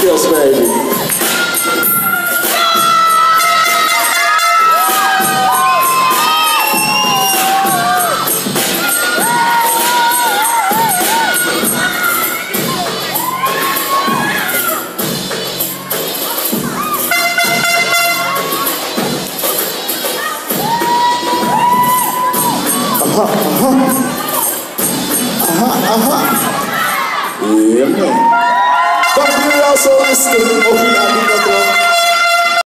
Yes, baby. Yeah, man. But we also listen. Okay, I think I'm